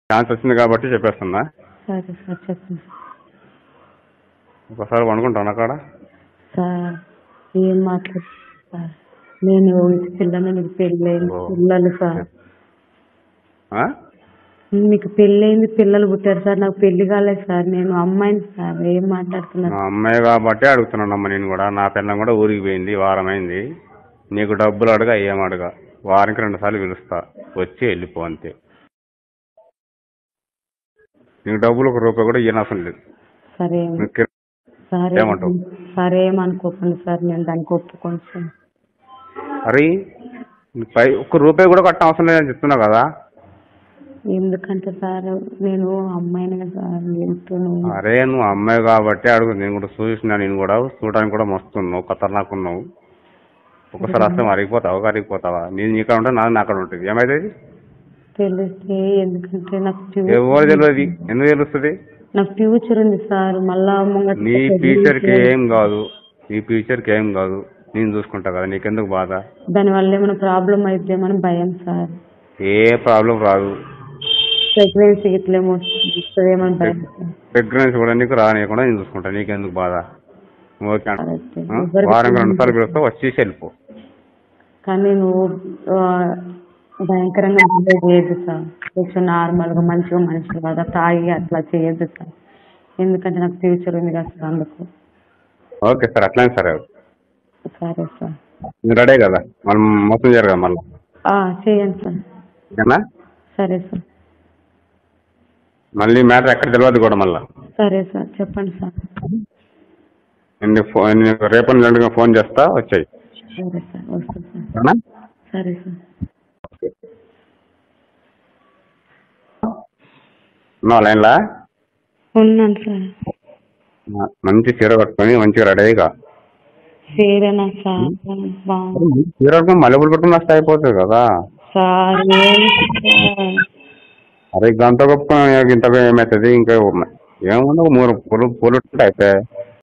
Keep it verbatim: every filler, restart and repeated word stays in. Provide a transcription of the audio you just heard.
Chance వచ్చింది కాబట్టి చెప్పేస్తున్నా. సరే సార్ చెప్పండి ఒకసారి అనుకుంటాను అక్కడ సార్. ఏం మాట్లాడు సార్, నేను పిల్లలు మీకు పెళ్ళయింది పిల్లలు సార్, మీకు పెళ్ళయింది పిల్లలు పుట్టారు సార్, నాకు పెళ్లి కాలేదు సార్, నేను అమ్మాయిని సార్. ఏం మాట్లాడుతున్నారు? అమ్మాయి కాబట్టి అడుగుతున్నానమ్మా. నేను కూడా నా పిల్లం కూడా ఊరికి పోయింది, వారం అయింది. నీకు డబ్బులు అడగా ఏం అడగా, వారానికి రెండు సార్లు పిలుస్తా, వచ్చి వెళ్ళిపో అంతే. నీకు డబ్బులు ఒక రూపాయి కూడా ఇవ్వనవసరం లేదు. సరే సరే ఏమంటావు? సరే ఏమనుకోకండి సార్, నేను దానికి ఒప్పుకోండి సార్. అరే పై ఒక్క రూపాయి కూడా కట్ట అవసరం లేదని చెప్తున్నా కదా. ఎందుకంటే సార్ నేను అమ్మాయిని సార్. అరే నువ్వు అమ్మాయి కాబట్టి అడుగు. నేను కూడా చూసినా, నేను కూడా చూడడానికి కూడా మస్తున్నావు, ఖతర్నాక్ ఉన్నావు. ఒకసారి వస్తే మరిగిపోతావు కరిగిపోతావా? నేను నీక్కడ ఉంటే నాది అక్కడ ఉంటుంది. ఏమైతుంది? తెలిస్తే ఎందుకంటే నాకు ఎవరు తెలియదు. ఎందుకు తెలుస్తుంది? నాకు ఫ్యూచర్ ఉంది సార్. మళ్ళా నీ ఫ్యూచర్కి ఏం కాదు, నీ ఫ్యూచర్కి ఏం కాదు, నేను చూసుకుంటా కదా. నీకెందుకు బాధ? దానివల్ల ఏమైనా ప్రాబ్లం అయితే ఏమైనా భయం సార్. ఏ ప్రాబ్లం రాదు. ప్రెగ్నెన్సీ ఇట్లేమో ఏమైనా భయం. ప్రెగ్నెన్సీ కూడా నీకు రానియకుండా నేను చూసుకుంటా, నీకెందుకు బాధ? ఓకే వారం రెండు సార్లు పిలుస్తా, వచ్చేసి వెళ్ళిపో. కానీ నువ్వు భయంకరంగా చేయొద్దు సార్, కొంచెం నార్మల్ గా మంచిగా మనిషి కదా, తాగి అట్లా చేయొద్దు సార్. ఎందుకంటే నాకు ఫ్యూచర్ ఉంది కదా సార్, అందుకు. ఓకే సార్, అట్లానే సరే. సరే సార్, మీరు రెడీ కదా, మనం మొత్తం చేయరు కదా మళ్ళీ. చేయండి సార్. ఓకేనా? సరే సార్. మళ్ళీ మ్యాటర్ ఎక్కడ తెలియదు కూడా మళ్ళీ. సరే సార్ చెప్పండి సార్. నేను రేపు ఎల్లుండిగా ఫోన్ చేస్తా, వచ్చాయి. సరే సార్, వస్తా సార్. సరే సార్. ఉన్నావా లైన్లా? ఉన్నాను సార్. మంచి చీర కట్టుకొని మంచిగా రెడీగా. చీరనా సార్? చీర కట్టుకొని మల్లెపూలు కట్టుకుని వస్తే అయిపోతుంది కదా సార్. అరే గంట గొప్ప ఇంత ఏమవుతుంది? ఇంకా ఏముంది, మూడు పూలు పూలు అయితే